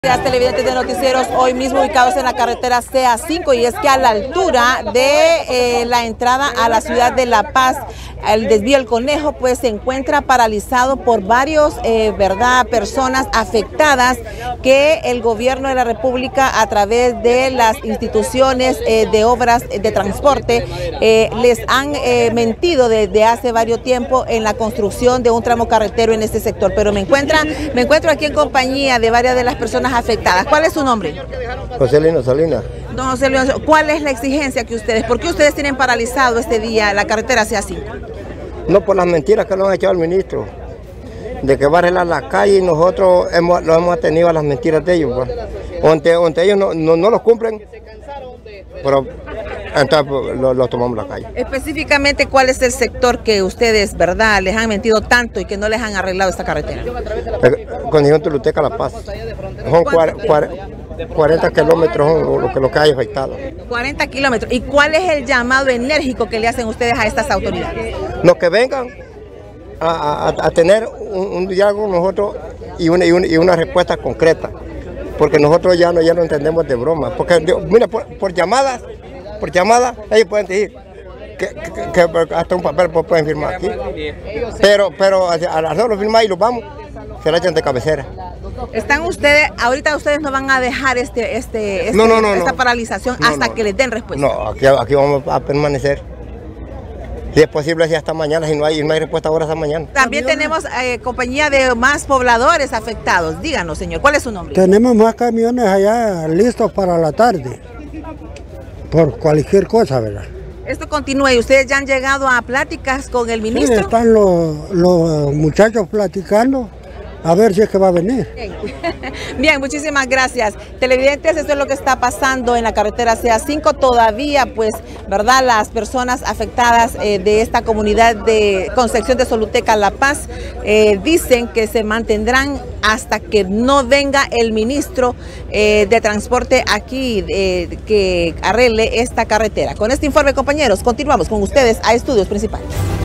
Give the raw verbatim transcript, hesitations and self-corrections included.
Televidentes de noticieros, hoy mismo ubicados en la carretera C A cinco, y es que a la altura de eh, la entrada a la ciudad de La Paz, el desvío El Conejo, pues se encuentra paralizado por varios, eh, verdad, personas afectadas que el gobierno de la República, a través de las instituciones eh, de obras de transporte, eh, les han eh, mentido desde hace varios tiempos en la construcción de un tramo carretero en este sector. Pero me encuentra, me encuentro aquí en compañía de varias de las personas afectadas. ¿Cuál es su nombre? José Lino Salinas. Don José Lino, ¿cuál es la exigencia que ustedes, por qué ustedes tienen paralizado este día la carretera C A cinco? No, por las mentiras que nos ha echado el ministro, de que va a arreglar la calle, y nosotros hemos, lo hemos tenido a las mentiras de ellos, pues. Donde, donde ellos no, no, no los cumplen, pero entonces pues, lo, lo tomamos la calle. Específicamente, ¿cuál es el sector que ustedes, verdad, les han mentido tanto y que no les han arreglado esta carretera? Condición Tuluteca La Paz. Son cuarenta kilómetros son lo que, lo que hay afectado. cuarenta kilómetros. ¿Y cuál es el llamado enérgico que le hacen ustedes a estas autoridades? Los que vengan a, a, a tener un, un diálogo nosotros y una, y, una, y una respuesta concreta, porque nosotros ya no, ya no entendemos de broma. Porque mira, por, por llamadas, por llamadas, ellos pueden decir que, que, que hasta un papel pueden firmar aquí, pero, pero al hacerlo firmar y los vamos, se la echan de cabecera. ¿Están ustedes, ahorita ustedes no van a dejar este, este, este no, no, no, esta no. paralización no, hasta no. que les den respuesta? No, aquí, aquí vamos a permanecer. Si es posible, si hasta mañana, si no hay, no hay respuesta ahora, hasta mañana. También tenemos eh, compañía de más pobladores afectados. Díganos, señor, ¿cuál es su nombre? Tenemos más camiones allá listos para la tarde, por cualquier cosa, ¿verdad? Esto continúa y ustedes ya han llegado a pláticas con el ministro. Sí, están los, los muchachos platicando. A ver si es que va a venir. Bien. Bien, muchísimas gracias. Televidentes, esto es lo que está pasando en la carretera C A cinco. Todavía, pues, ¿verdad? Las personas afectadas eh, de esta comunidad de Concepción de Soluteca, La Paz, eh, dicen que se mantendrán hasta que no venga el ministro eh, de Transporte aquí eh, que arregle esta carretera. Con este informe, compañeros, continuamos con ustedes a Estudios Principales.